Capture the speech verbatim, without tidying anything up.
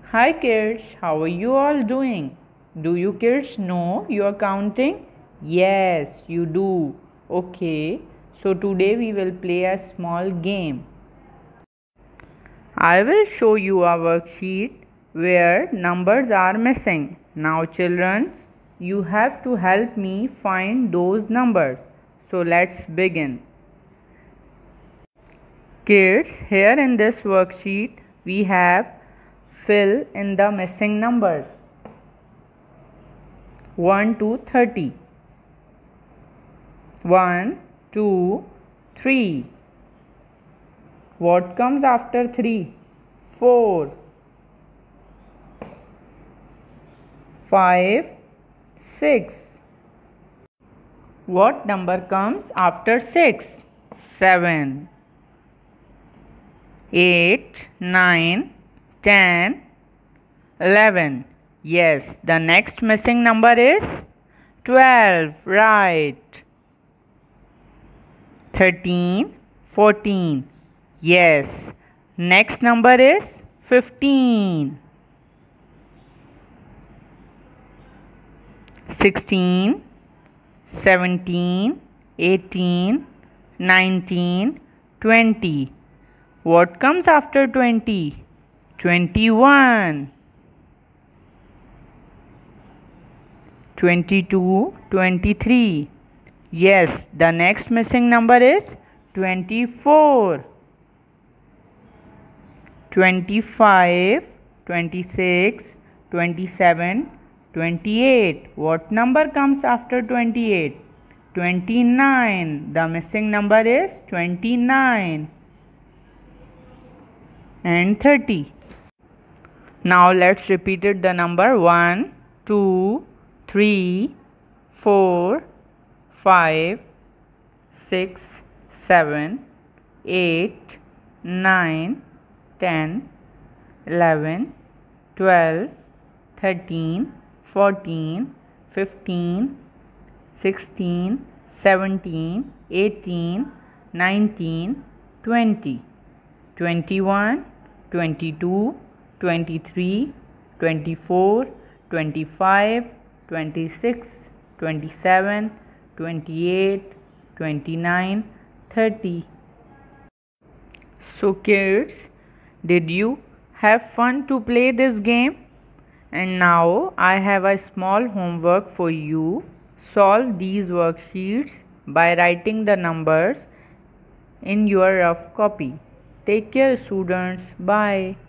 Hi kids, how are you all doing? Do you kids know you are counting? Yes, you do. Okay, so today we will play a small game. I will show you a worksheet where numbers are missing. Now children, you have to help me find those numbers. So let's begin. Kids, here in this worksheet we have fill in the missing numbers one to thirty. one, two, three. What comes after three? four. five, six. What number comes after six? seven. eight, nine, ten, eleven. Yes, the next missing number is twelve. Right. thirteen, fourteen. Yes. Next number is fifteen. sixteen, seventeen, eighteen, nineteen, twenty. What comes after twenty? twenty-one. twenty-two, twenty-three. Yes, the next missing number is twenty-four. twenty-five, twenty-six, twenty-seven, twenty-eight. What number comes after twenty-eight? twenty-nine. The missing number is twenty-nine. And thirty. Now let's repeat it the number one, two, three, four, five, six, seven, eight, nine, ten, eleven, twelve, thirteen, fourteen, fifteen, sixteen, seventeen, eighteen, nineteen, twenty. twenty-one, twenty-two, twenty-three, twenty-four, twenty-five, twenty-six, twenty-seven, twenty-eight, twenty-nine, thirty. So kids, did you have fun to play this game? And now I have a small homework for you. Solve these worksheets by writing the numbers in your rough copy. Take care students. Bye.